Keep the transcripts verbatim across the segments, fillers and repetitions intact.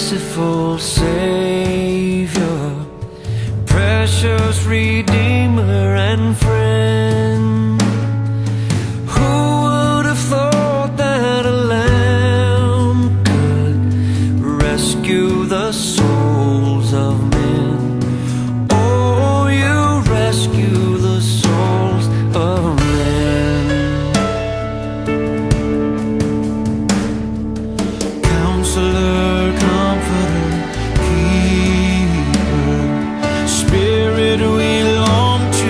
merciful Savior, precious Redeemer and friend. Who would have thought that a lamb could rescue the souls of men? Oh, you rescue the souls of men. Counselor, comforter, keeper, Spirit we long to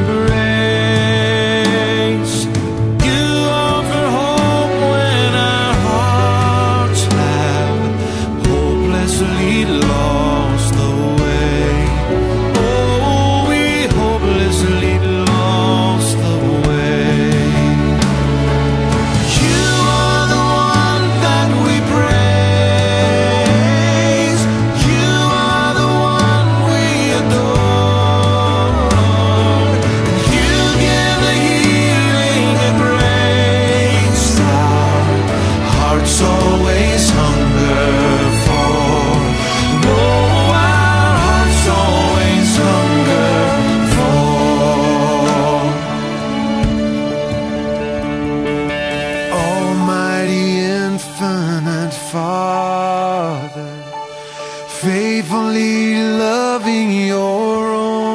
embrace. You offer hope when our hearts have hopelessly lost the way. Oh, we hopelessly lost the way. You are the one that we praise. You are the one we adore. You give the healing and grace our hearts always hunger for. Oh, our hearts always hunger for. Almighty infinite Father, faithfully loving your own.